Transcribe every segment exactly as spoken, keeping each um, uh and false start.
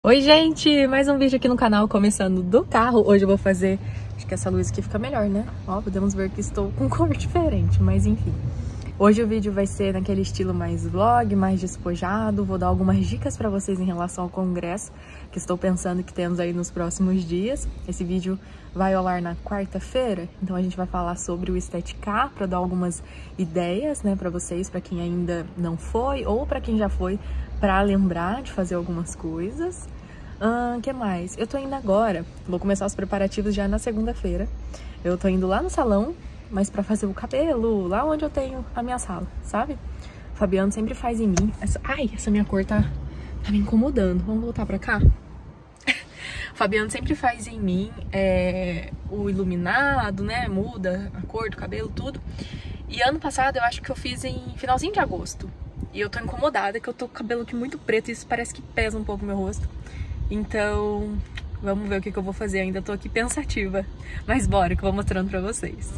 Oi gente, mais um vídeo aqui no canal, começando do carro. Hoje eu vou fazer, acho que essa luz aqui fica melhor, né? Ó, podemos ver que estou com cor diferente, mas enfim. Hoje o vídeo vai ser naquele estilo mais vlog, mais despojado. Vou dar algumas dicas pra vocês em relação ao congresso, que estou pensando que temos aí nos próximos dias. Esse vídeo vai ao ar na quarta-feira, então a gente vai falar sobre o Estetica, pra dar algumas ideias, né, pra vocês, pra quem ainda não foi, ou pra quem já foi, pra lembrar de fazer algumas coisas. O ah, que mais? Eu tô indo agora, vou começar os preparativos já na segunda-feira. Eu tô indo lá no salão, mas pra fazer o cabelo, lá onde eu tenho a minha sala, sabe? O Fabiano sempre faz em mim. Essa... Ai, essa minha cor tá, tá me incomodando. Vamos voltar pra cá? O Fabiano sempre faz em mim é, o iluminado, né? Muda a cor do cabelo, tudo. E ano passado eu acho que eu fiz em finalzinho de agosto. E eu tô incomodada, que eu tô com o cabelo aqui muito preto e isso parece que pesa um pouco o meu rosto. Então, vamos ver o que, que eu vou fazer. Ainda tô aqui pensativa. Mas bora, que eu vou mostrando pra vocês.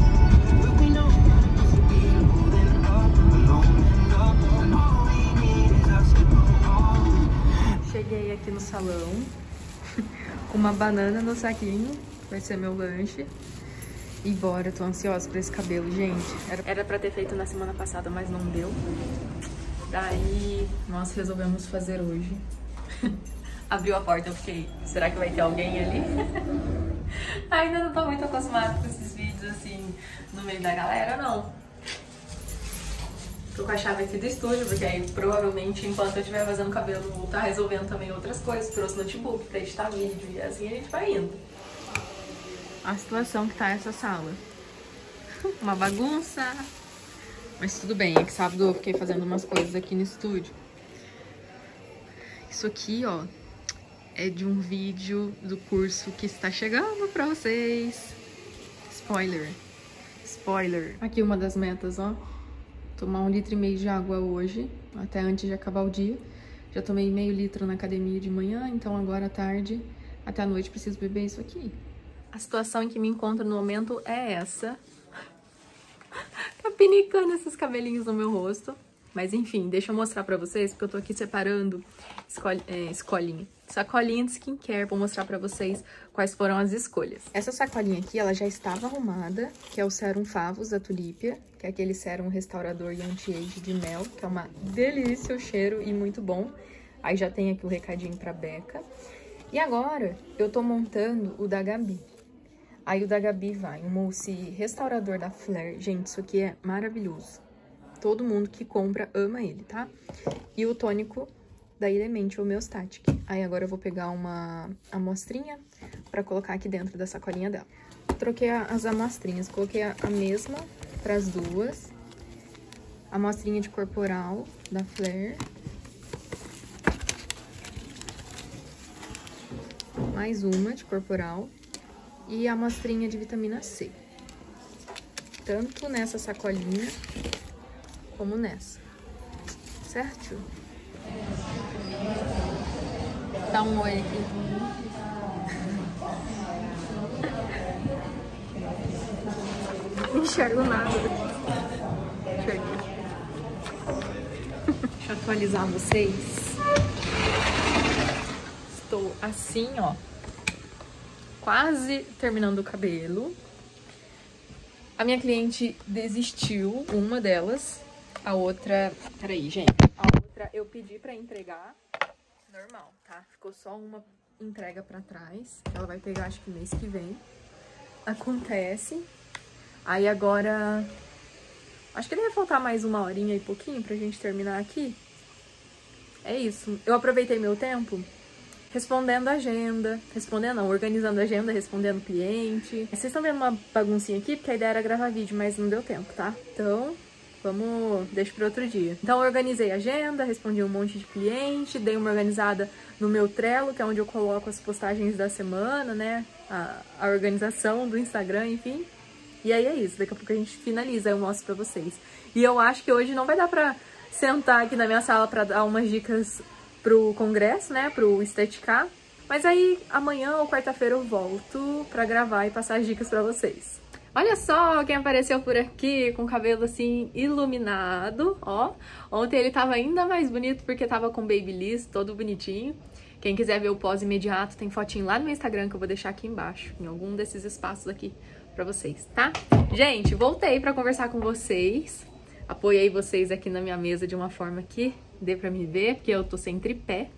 Cheguei aqui no salão com uma banana no saquinho. Vai ser meu lanche. E bora, tô ansiosa pra esse cabelo, gente. Era, era pra ter feito na semana passada, mas não deu. Daí, nós resolvemos fazer hoje. Abriu a porta, eu fiquei, será que vai ter alguém ali? Ainda não tô muito acostumada com esses vídeos, assim, no meio da galera, não. Tô com a chave aqui do estúdio, porque aí, provavelmente, enquanto eu estiver fazendo cabelo, vou estar resolvendo também outras coisas. Trouxe notebook pra editar vídeo e assim a gente vai indo. A situação que tá essa sala. Uma bagunça. Mas tudo bem, é que sábado eu fiquei fazendo umas coisas aqui no estúdio. Isso aqui, ó, é de um vídeo do curso que está chegando pra vocês. Spoiler. Spoiler. Aqui uma das metas, ó. Tomar um litro e meio de água hoje, até antes de acabar o dia. Já tomei meio litro na academia de manhã, então agora à tarde, até a noite, preciso beber isso aqui. A situação em que me encontro no momento é essa. Tá pinicando esses cabelinhos no meu rosto. Mas enfim, deixa eu mostrar pra vocês, porque eu tô aqui separando escol é, escolinha. Sacolinha de skincare, vou mostrar pra vocês quais foram as escolhas. Essa sacolinha aqui, ela já estava arrumada, que é o Sérum Favos da Tulipia, que é aquele sérum restaurador e anti-age de mel, que é uma delícia o cheiro e muito bom. Aí já tem aqui o recadinho pra Beca. E agora, eu tô montando o da Gabi. Aí o da Gabi vai, um mousse restaurador da Flare. Gente, isso aqui é maravilhoso. Todo mundo que compra ama ele, tá? E o tônico da Elemental Homeostatic. Aí agora eu vou pegar uma amostrinha pra colocar aqui dentro da sacolinha dela. Troquei as amostrinhas, coloquei a mesma pras duas. Amostrinha de corporal da Flare. Mais uma de corporal. E a amostrinha de vitamina C. Tanto nessa sacolinha como nessa. Certo? Dá um oi aqui. Não enxergo nada. Deixa eu, Deixa eu atualizar vocês. Estou assim, ó. Quase terminando o cabelo. A minha cliente desistiu, uma delas. A outra... Peraí, gente. A outra eu pedi pra entregar. Normal, tá? Ficou só uma entrega pra trás. Ela vai pegar, acho que mês que vem. Acontece. Aí agora... Acho que deve faltar mais uma horinha e pouquinho pra gente terminar aqui. É isso. Eu aproveitei meu tempo respondendo a agenda, respondendo não, organizando a agenda, respondendo cliente. Vocês estão vendo uma baguncinha aqui, porque a ideia era gravar vídeo, mas não deu tempo, tá? Então, vamos, deixa para outro dia. Então, eu organizei a agenda, respondi um monte de cliente, dei uma organizada no meu Trello, que é onde eu coloco as postagens da semana, né? A, a organização do Instagram, enfim. E aí é isso, daqui a pouco a gente finaliza, eu mostro pra vocês. E eu acho que hoje não vai dar pra sentar aqui na minha sala pra dar umas dicas pro congresso, né, pro Estetica. Mas aí, amanhã ou quarta-feira eu volto pra gravar e passar as dicas pra vocês. Olha só quem apareceu por aqui com o cabelo assim iluminado, ó. Ontem ele tava ainda mais bonito porque tava com babyliss, todo bonitinho. Quem quiser ver o pós imediato, tem fotinho lá no meu Instagram que eu vou deixar aqui embaixo, em algum desses espaços aqui pra vocês, tá? Gente, voltei pra conversar com vocês. Apoiei vocês aqui na minha mesa de uma forma que dê pra me ver, porque eu tô sem tripé.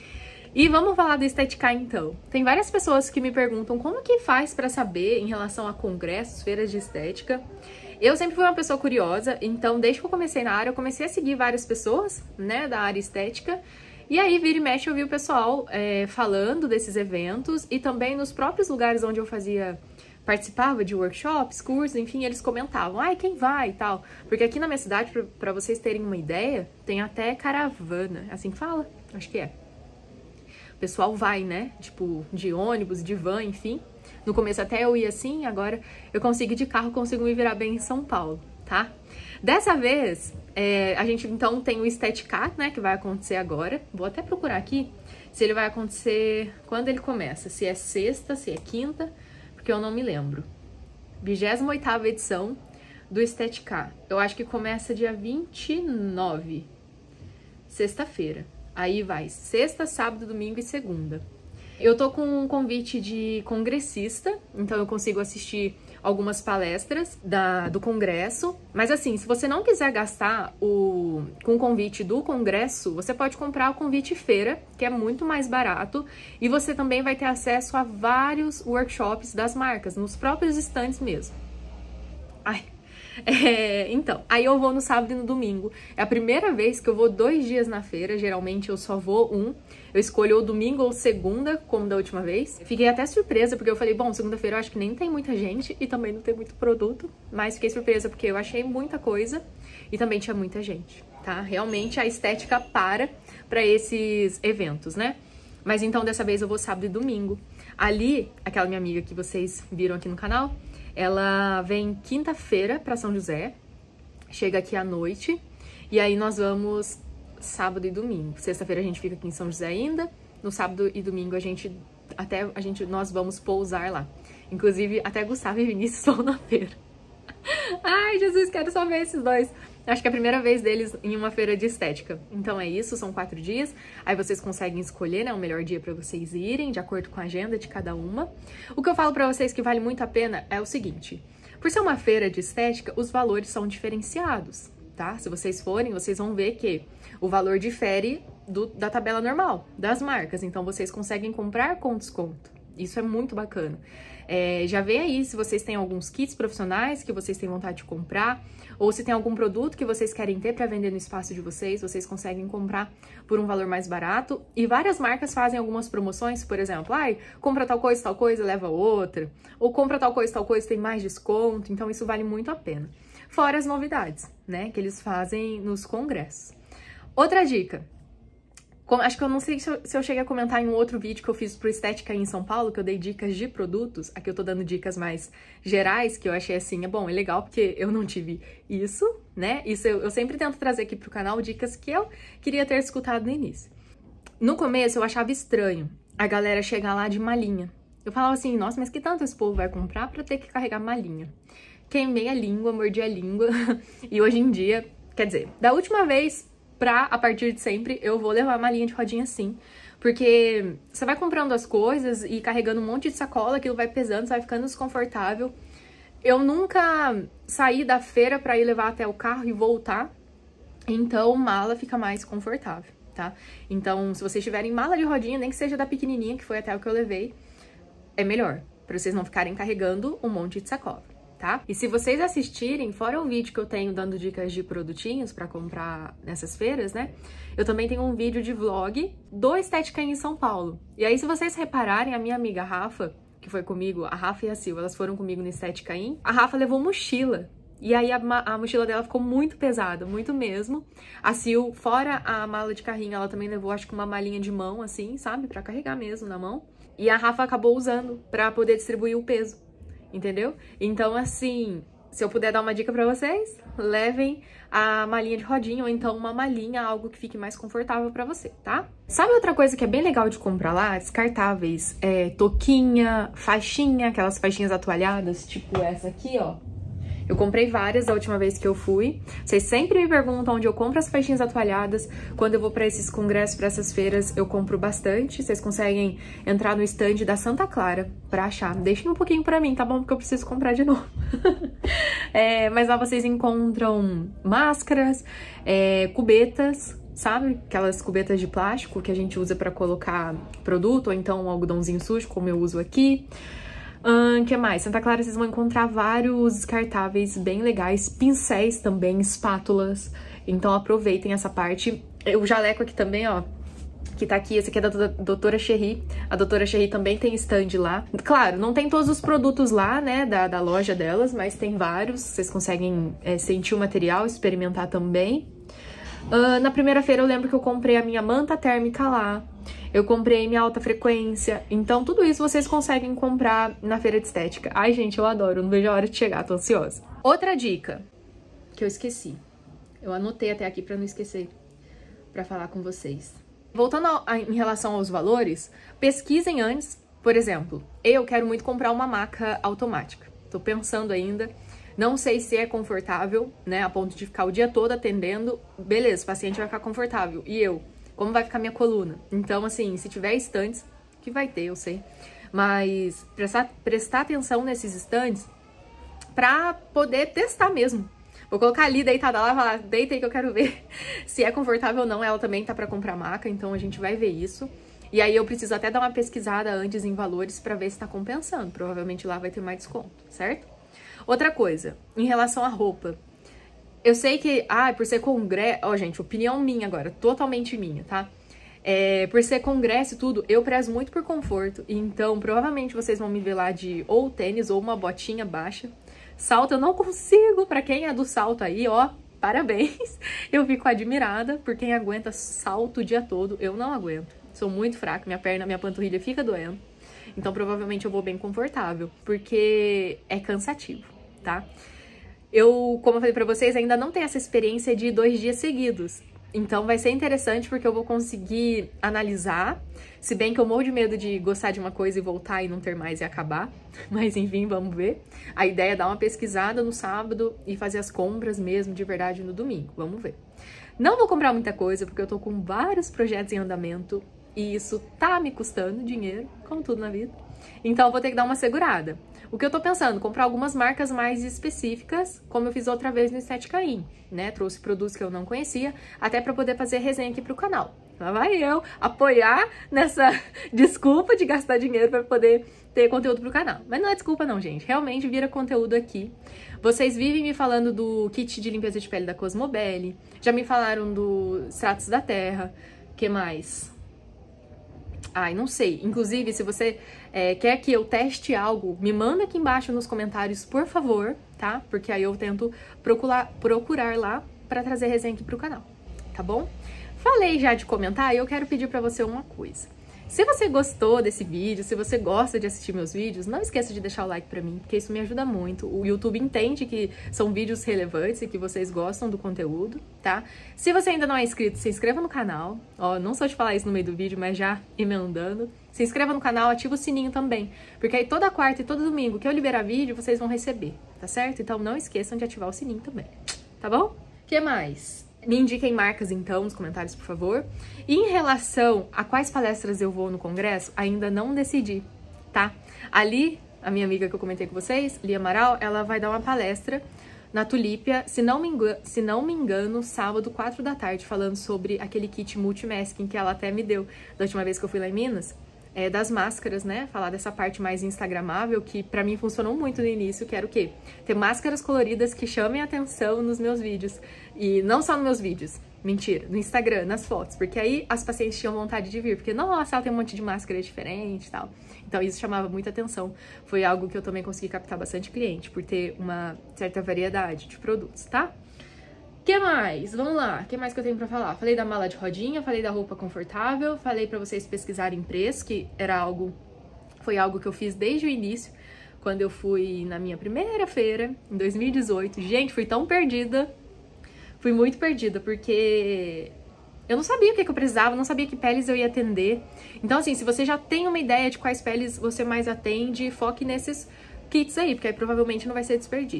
E vamos falar do Estetica então. Tem várias pessoas que me perguntam como que faz pra saber em relação a congressos, feiras de estética. Eu sempre fui uma pessoa curiosa, então desde que eu comecei na área, eu comecei a seguir várias pessoas, né, da área estética. E aí, vira e mexe, eu vi o pessoal é, falando desses eventos e também nos próprios lugares onde eu fazia, participava de workshops, cursos, enfim, eles comentavam, ai, quem vai e tal. Porque aqui na minha cidade, pra, pra vocês terem uma ideia, tem até caravana, assim que fala? Acho que é. O pessoal vai, né? Tipo, de ônibus, de van, enfim. No começo até eu ia assim, agora eu consigo ir de carro, consigo me virar bem em São Paulo, tá? Dessa vez, é, a gente então tem o Estetica, né, que vai acontecer agora. Vou até procurar aqui se ele vai acontecer quando ele começa. Se é sexta, se é quinta, porque eu não me lembro. vigésima oitava edição do Estetica. Eu acho que começa dia vinte e nove, sexta-feira. Aí vai sexta, sábado, domingo e segunda. Eu tô com um convite de congressista, então eu consigo assistir algumas palestras da, do congresso. Mas assim, se você não quiser gastar o, com o convite do congresso, você pode comprar o convite feira, que é muito mais barato. E você também vai ter acesso a vários workshops das marcas, nos próprios estandes mesmo. Ai... É, então, aí eu vou no sábado e no domingo. É a primeira vez que eu vou dois dias na feira. Geralmente eu só vou um. Eu escolho o domingo ou segunda, como da última vez. Fiquei até surpresa, porque eu falei, bom, segunda-feira eu acho que nem tem muita gente e também não tem muito produto. Mas fiquei surpresa porque eu achei muita coisa e também tinha muita gente, tá? Realmente a estética para para esses eventos, né? Mas então dessa vez eu vou sábado e domingo. Ali, aquela minha amiga que vocês viram aqui no canal, ela vem quinta-feira para São José, chega aqui à noite, e aí nós vamos sábado e domingo. Sexta-feira a gente fica aqui em São José ainda, no sábado e domingo a gente, até a gente, nós vamos pousar lá. Inclusive, até Gustavo e Vinícius estão na feira. Ai, Jesus, quero só ver esses dois. Acho que é a primeira vez deles em uma feira de estética. Então é isso, são quatro dias. Aí vocês conseguem escolher, né, o melhor dia pra vocês irem, de acordo com a agenda de cada uma. O que eu falo pra vocês que vale muito a pena é o seguinte. Por ser uma feira de estética, os valores são diferenciados, tá? Se vocês forem, vocês vão ver que o valor difere do, da tabela normal, das marcas. Então vocês conseguem comprar com desconto. Isso é muito bacana. É, já vê aí se vocês têm alguns kits profissionais que vocês têm vontade de comprar, ou se tem algum produto que vocês querem ter para vender no espaço de vocês, vocês conseguem comprar por um valor mais barato. E várias marcas fazem algumas promoções, por exemplo, ai, compra tal coisa, tal coisa, leva outra, ou compra tal coisa, tal coisa, tem mais desconto, então isso vale muito a pena. Fora as novidades, né, que eles fazem nos congressos. Outra dica. Acho que eu não sei se eu, se eu cheguei a comentar em um outro vídeo que eu fiz pro Estética em São Paulo, que eu dei dicas de produtos. Aqui eu tô dando dicas mais gerais, que eu achei assim, é bom, é legal, porque eu não tive isso, né? Isso eu, eu sempre tento trazer aqui pro canal dicas que eu queria ter escutado no início. No começo eu achava estranho a galera chegar lá de malinha. Eu falava assim, nossa, mas que tanto esse povo vai comprar pra ter que carregar malinha? Queimei a língua, mordi a língua, e hoje em dia, quer dizer, da última vez... Pra, a partir de sempre, eu vou levar uma linha de rodinha sim. Porque você vai comprando as coisas e carregando um monte de sacola, aquilo vai pesando, você vai ficando desconfortável. Eu nunca saí da feira pra ir levar até o carro e voltar, então mala fica mais confortável, tá? Então, se vocês tiverem mala de rodinha, nem que seja da pequenininha, que foi até o que eu levei, é melhor, pra vocês não ficarem carregando um monte de sacola. Tá? E se vocês assistirem, fora o vídeo que eu tenho dando dicas de produtinhos pra comprar nessas feiras, né? Eu também tenho um vídeo de vlog do Estética em São Paulo. E aí, se vocês repararem, a minha amiga Rafa, que foi comigo, a Rafa e a Sil, elas foram comigo no Estética In, a Rafa levou mochila. E aí, a, a mochila dela ficou muito pesada, muito mesmo. A Sil, fora a mala de carrinho, ela também levou, acho que uma malinha de mão, assim, sabe? Pra carregar mesmo na mão. E a Rafa acabou usando pra poder distribuir o peso. Entendeu? Então, assim, se eu puder dar uma dica pra vocês, levem a malinha de rodinha ou então uma malinha, algo que fique mais confortável pra você, tá? Sabe outra coisa que é bem legal de comprar lá? Descartáveis, é, touquinha, faixinha, aquelas faixinhas atualhadas, tipo essa aqui, ó. Eu comprei várias da última vez que eu fui. Vocês sempre me perguntam onde eu compro as faixinhas atualhadas. Quando eu vou pra esses congressos, pra essas feiras, eu compro bastante. Vocês conseguem entrar no stand da Santa Clara pra achar. Deixem um pouquinho pra mim, tá bom? Porque eu preciso comprar de novo. é, mas lá vocês encontram máscaras, é, cubetas, sabe? Aquelas cubetas de plástico que a gente usa pra colocar produto, ou então um algodãozinho sujo, como eu uso aqui. O uh, que mais? Santa Clara vocês vão encontrar vários descartáveis bem legais, pincéis também, espátulas, então aproveitem essa parte. O jaleco aqui também, ó, que tá aqui, esse aqui é da doutora Cherry, a doutora Cherry também tem stand lá. Claro, não tem todos os produtos lá, né, da, da loja delas, mas tem vários, vocês conseguem é, sentir o material, experimentar também. Uh, na primeira feira eu lembro que eu comprei a minha manta térmica lá. Eu comprei minha alta frequência, então tudo isso vocês conseguem comprar na feira de estética. Ai, gente, eu adoro, não vejo a hora de chegar, tô ansiosa. Outra dica que eu esqueci, eu anotei até aqui pra não esquecer, pra falar com vocês. Voltando a, a, em relação aos valores, pesquisem antes. Por exemplo, eu quero muito comprar uma maca automática, tô pensando ainda, não sei se é confortável, né, a ponto de ficar o dia todo atendendo. Beleza, o paciente vai ficar confortável, e eu? Como vai ficar minha coluna? Então, assim, se tiver estantes, que vai ter, eu sei, mas prestar, prestar atenção nesses estantes pra poder testar mesmo. Vou colocar ali deitada lá e falar, deita aí que eu quero ver se é confortável ou não. Ela também tá pra comprar maca, então a gente vai ver isso. E aí eu preciso até dar uma pesquisada antes em valores pra ver se tá compensando. Provavelmente lá vai ter mais desconto, certo? Outra coisa, em relação à roupa. Eu sei que, ah, por ser congresso... Ó, oh, gente, opinião minha agora, totalmente minha, tá? É, por ser congresso e tudo, eu prezo muito por conforto. Então, provavelmente vocês vão me ver lá de ou tênis ou uma botinha baixa. Salto eu não consigo, pra quem é do salto aí, ó, parabéns. Eu fico admirada por quem aguenta salto o dia todo. Eu não aguento, sou muito fraca, minha perna, minha panturrilha fica doendo. Então, provavelmente eu vou bem confortável, porque é cansativo, tá? Eu, como eu falei pra vocês, ainda não tenho essa experiência de dois dias seguidos. Então vai ser interessante porque eu vou conseguir analisar, se bem que eu morro de medo de gostar de uma coisa e voltar e não ter mais e acabar. Mas enfim, vamos ver. A ideia é dar uma pesquisada no sábado e fazer as compras mesmo de verdade no domingo. Vamos ver. Não vou comprar muita coisa porque eu tô com vários projetos em andamento e isso tá me custando dinheiro, como tudo na vida. Então eu vou ter que dar uma segurada. O que eu tô pensando? Comprar algumas marcas mais específicas, como eu fiz outra vez no Estética In, né? Trouxe produtos que eu não conhecia, até pra poder fazer resenha aqui pro canal. Lá vai eu apoiar nessa desculpa de gastar dinheiro pra poder ter conteúdo pro canal. Mas não é desculpa não, gente. Realmente vira conteúdo aqui. Vocês vivem me falando do kit de limpeza de pele da Cosmobelly, já me falaram do Stratos da Terra, que mais? Ai, não sei. Inclusive, se você é, quer que eu teste algo, me manda aqui embaixo nos comentários, por favor, tá? Porque aí eu tento procurar, procurar lá pra trazer resenha aqui pro canal, tá bom? Falei já de comentar e eu quero pedir pra você uma coisa. Se você gostou desse vídeo, se você gosta de assistir meus vídeos, não esqueça de deixar o like pra mim, porque isso me ajuda muito. O YouTube entende que são vídeos relevantes e que vocês gostam do conteúdo, tá? Se você ainda não é inscrito, se inscreva no canal. Ó, não sou de falar isso no meio do vídeo, mas já emendando. Se inscreva no canal, ativa o sininho também, porque aí toda quarta e todo domingo que eu liberar vídeo, vocês vão receber, tá certo? Então não esqueçam de ativar o sininho também, tá bom? O que mais? Me indiquem marcas, então, nos comentários, por favor. E em relação a quais palestras eu vou no congresso, ainda não decidi, tá? Ali, a minha amiga que eu comentei com vocês, Lia Amaral, ela vai dar uma palestra na Tulípia, se não me engano, se não me engano, sábado, quatro da tarde, falando sobre aquele kit multimasking que ela até me deu da última vez que eu fui lá em Minas. É, das máscaras, né? Falar dessa parte mais instagramável, que pra mim funcionou muito no início, que era o quê? Ter máscaras coloridas que chamem a atenção nos meus vídeos. E não só nos meus vídeos, mentira, no Instagram, nas fotos, porque aí as pacientes tinham vontade de vir, porque, nossa, ela tem um monte de máscara diferente e tal. Então isso chamava muita atenção. Foi algo que eu também consegui captar bastante cliente, por ter uma certa variedade de produtos, tá? O que mais? Vamos lá, o que mais que eu tenho pra falar? Falei da mala de rodinha, falei da roupa confortável, falei pra vocês pesquisarem preço, que era algo, foi algo que eu fiz desde o início, quando eu fui na minha primeira feira, em dois mil e dezoito. Gente, fui tão perdida, fui muito perdida, porque eu não sabia o que eu precisava, não sabia que peles eu ia atender. Então, assim, se você já tem uma ideia de quais peles você mais atende, foque nesses kits aí, porque aí provavelmente não vai ser desperdício.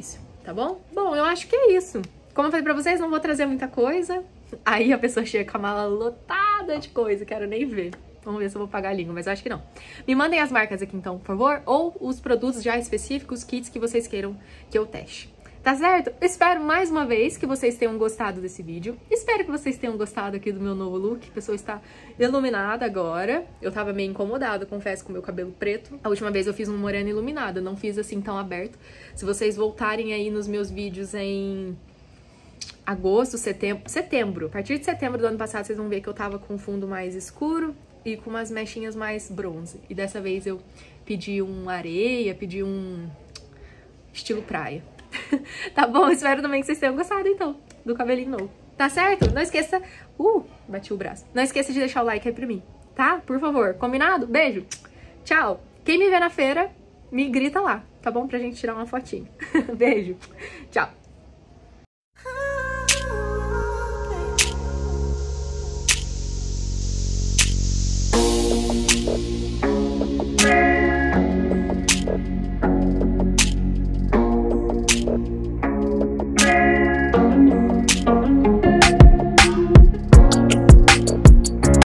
tá bom? Bom, eu acho que é isso. Como eu falei pra vocês, não vou trazer muita coisa. Aí a pessoa chega com a mala lotada de coisa, quero nem ver. Vamos ver se eu vou pagar a língua, mas eu acho que não. Me mandem as marcas aqui então, por favor, ou os produtos já específicos, kits que vocês queiram que eu teste. Tá certo? Espero mais uma vez que vocês tenham gostado desse vídeo. Espero que vocês tenham gostado aqui do meu novo look. A pessoa está iluminada agora. Eu tava meio incomodada, confesso, com o meu cabelo preto. A última vez eu fiz um moreno iluminado, não fiz assim tão aberto. Se vocês voltarem aí nos meus vídeos em agosto, setembro, setembro, a partir de setembro do ano passado, vocês vão ver que eu tava com um fundo mais escuro e com umas mechinhas mais bronze. E dessa vez eu pedi um areia, pedi um estilo praia. Tá bom? Espero também que vocês tenham gostado, então, do cabelinho novo. Tá certo? Não esqueça... Uh, bati o braço. Não esqueça de deixar o like aí pra mim, tá? Por favor. Combinado? Beijo. Tchau. Quem me vê na feira, me grita lá, tá bom? Pra gente tirar uma fotinha. Beijo. Tchau.